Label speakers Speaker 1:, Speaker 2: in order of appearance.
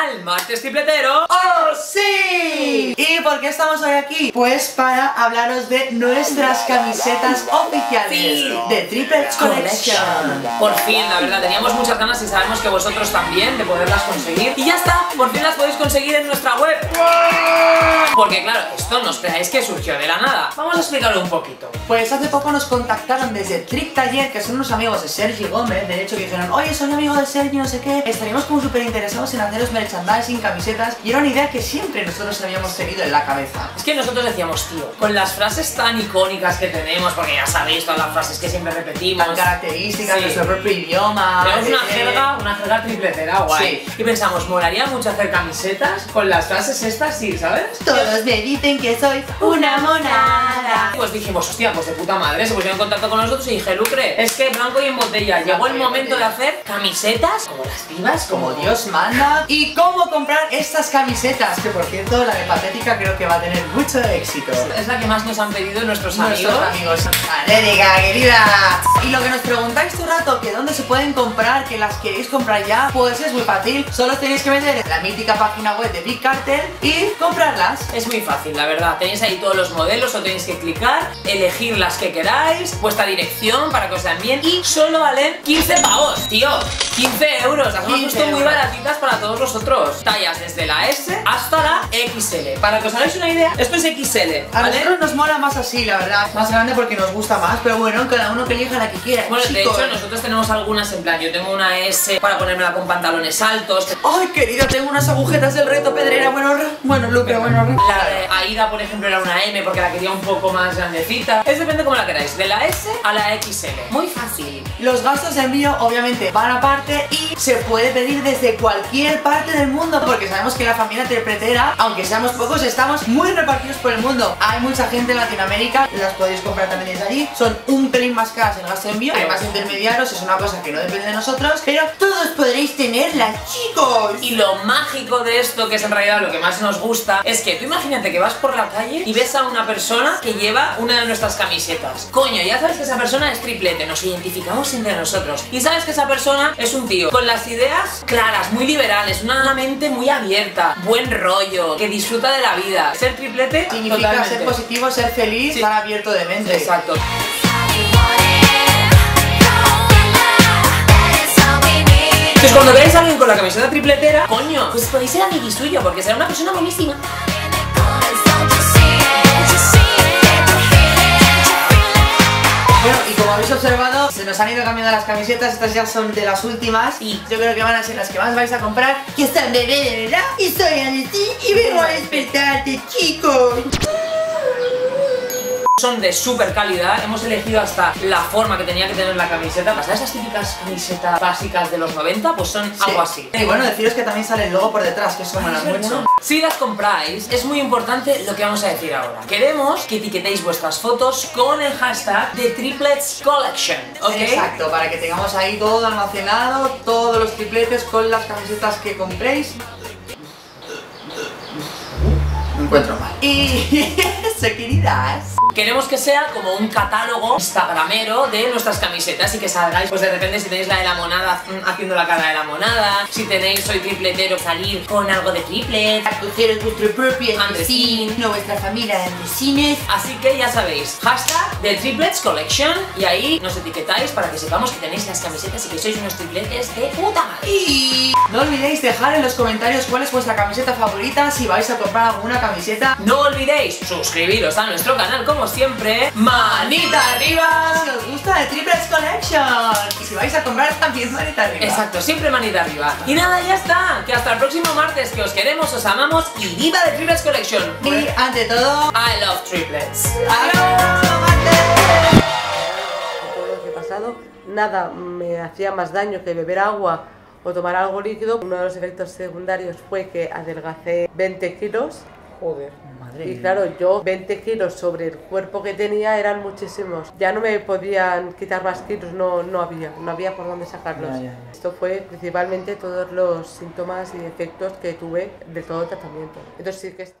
Speaker 1: al martes tripletero.
Speaker 2: ¡Oh, sí! ¿Y por qué estamos hoy aquí? Pues para hablaros de nuestras camisetas oficiales de Triplets Collection.
Speaker 1: Por fin, la verdad, teníamos muchas ganas y sabemos que vosotros también de poderlas conseguir. Y ya está, por fin las podéis conseguir en nuestra web. Porque claro, esto no os creáis que surgió de la nada. Vamos a explicarlo un poquito.
Speaker 2: Pues hace poco nos contactaron desde Trick Taller, que son unos amigos de Sergi Gómez. De hecho, que dijeron: oye, soy amigo de Sergi, no sé qué, estaríamos como súper interesados en haceros merchandising, camisetas. Y era una idea que siempre nosotros habíamos tenido en la cabeza.
Speaker 1: Es que nosotros decíamos, tío, con las frases tan icónicas que tenemos, porque ya sabéis todas las frases que siempre repetimos,
Speaker 2: tan características de nuestro propio idioma.
Speaker 1: Tenemos una jerga tripletera guay.
Speaker 2: Sí.
Speaker 1: Y pensamos, molaría mucho hacer camisetas con las frases estas, sí, ¿sabes?
Speaker 2: Todos me dicen que soy una monada.
Speaker 1: Pues dijimos, hostia, pues de puta madre, se pusieron en contacto con nosotros y dije, Lucre, es que blanco y en botella. Llegó el momento de hacer camisetas como las pibas,
Speaker 2: como Dios manda. ¿Y cómo comprar estas camisetas? Que por cierto, la de Patética creo que va a tener mucho éxito.
Speaker 1: Es la que más nos han pedido nuestros amigos.
Speaker 2: Patética, querida. Y lo que nos preguntáis todo el rato, que dónde se pueden comprar, que las queréis comprar ya, pues es muy fácil. Solo tenéis que meter en la mítica página web de Big Cartel y comprarlas.
Speaker 1: Es muy fácil, la verdad. Tenéis ahí todos los modelos, o tenéis que clicar, elegir las que queráis, vuestra dirección para que os den bien, y solo valen 15 pavos, tío. 15 euros. Las hemos puesto muy baratitas para todos vosotros. Tallas desde la S hasta la XL. Para que os hagáis una idea, esto es XL, ¿vale?
Speaker 2: A nosotros nos mola más así, la verdad. Más grande porque nos gusta más, pero bueno, cada uno que elija la que quiera.
Speaker 1: Bueno,
Speaker 2: chicos.
Speaker 1: de hecho, nosotros tenemos algunas en plan. Yo tengo una S para ponérmela con pantalones altos.
Speaker 2: Ay, querida, tengo unas agujetas del reto Pedrera. Bueno, Lupe, bueno.
Speaker 1: La de Aida, por ejemplo, era una M porque la quería un poco más grandecita. Es depende como la queráis, de la S a la XL. Muy fácil.
Speaker 2: Los gastos de envío obviamente van aparte y se puede pedir desde cualquier parte del mundo, porque sabemos que la familia tripletera, aunque seamos pocos, estamos muy repartidos por el mundo. Hay mucha gente en Latinoamérica, las podéis comprar también desde allí. Son un pelín más caras el gasto de envío, hay más intermediarios, es una cosa que no depende de nosotros, pero todos podréis tenerlas, chicos.
Speaker 1: Y lo mágico de esto, que es en realidad lo que más nos gusta, es que tú imagínate que vas por la calle y ves a una persona que lleva una de nuestras camisetas. Coño, ya sabes que esa persona es triplete, nos identificamos entre nosotros. Y sabes que esa persona es un tío con las ideas claras, muy liberales, una mente muy abierta, buen rollo, que disfruta de la vida. Ser triplete
Speaker 2: significa
Speaker 1: totalmente.
Speaker 2: Ser positivo, ser feliz,
Speaker 1: sí.
Speaker 2: Estar abierto de mente.
Speaker 1: Exacto. Pues cuando veáis a alguien con la camiseta tripletera, coño, pues podéis ser amigui suyo, porque será una persona buenísima.
Speaker 2: Bueno, y como habéis observado, se nos han ido cambiando las camisetas. Estas ya son de las últimas y yo creo que van a ser las que más vais a comprar. Que están bebé de verdad. Y soy Aneti y vengo a despertarte, chicos.
Speaker 1: Son de súper calidad, hemos elegido hasta la forma que tenía que tener la camiseta. ¿Sabes esas típicas camisetas básicas de los 90? Pues son algo así.
Speaker 2: Y bueno, deciros que también sale el logo por detrás, que eso mola mucho.
Speaker 1: Si las compráis, es muy importante lo que vamos a decir ahora. Queremos que etiquetéis vuestras fotos con el hashtag de Triplets Collection, ¿ok?
Speaker 2: Exacto, para que tengamos ahí todo almacenado, todos los tripletes con las camisetas que compréis. Me encuentro mal. Y eso, queridas.
Speaker 1: Queremos que sea como un catálogo instagramero de nuestras camisetas y que salgáis, pues de repente si tenéis la de la monada haciendo la cara de la monada, si tenéis soy tripletero, salir con algo de triplet,
Speaker 2: Acoger vuestro propio
Speaker 1: Andresín,
Speaker 2: no vuestra familia de Andresines.
Speaker 1: Así que ya sabéis, hashtag de Triplets Collection y ahí nos etiquetáis para que sepamos que tenéis las camisetas y que sois unos tripletes de puta madre.
Speaker 2: Y no olvidéis dejar en los comentarios cuál es vuestra camiseta favorita, si vais a comprar alguna camiseta.
Speaker 1: No olvidéis suscribiros a nuestro canal como siempre. ¡Manita arriba!
Speaker 2: Si os gusta de Triplets Collection. Y si vais a comprar también manita arriba.
Speaker 1: Exacto, siempre manita arriba. Y nada, ya está. Que hasta el próximo martes, que os queremos, os amamos y viva de Triplets Collection.
Speaker 2: Y ante todo,
Speaker 1: I love triplets.
Speaker 2: ¡adiós!
Speaker 3: Todo lo que he pasado, nada me hacía más daño que beber agua o tomar algo líquido. Uno de los efectos secundarios fue que adelgacé 20 kilos.
Speaker 1: Joder, madre
Speaker 3: Y claro, yo 20 kilos sobre el cuerpo que tenía eran muchísimos. Ya no me podían quitar más kilos, no había por dónde sacarlos. Esto fue principalmente todos los síntomas y efectos que tuve de todo el tratamiento. Entonces sí que